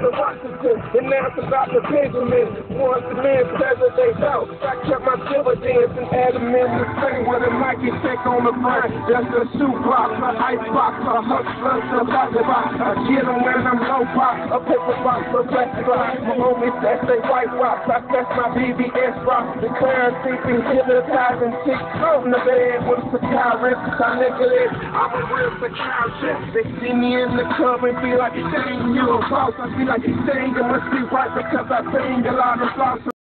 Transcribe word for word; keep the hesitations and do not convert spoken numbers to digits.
to Washington, and now it's about the Benjamin. Once the men president out, I kept my dividends and added them in the same with a Nike check on the front. That's a shoe box, a ice box, a hustler, a buzzer box. I get them when I'm low box, a paper box, a plastic box. My homies, that's they white rocks. I test my B B S rock, declaring sleeping, hypnotizing chicks on the bed with a psychiatrist. I nigga it, I'm a real psychiatrist. They see me in the club and be like, dang, you a boss. I be like, dang, it must be right because I bang a lot of floss.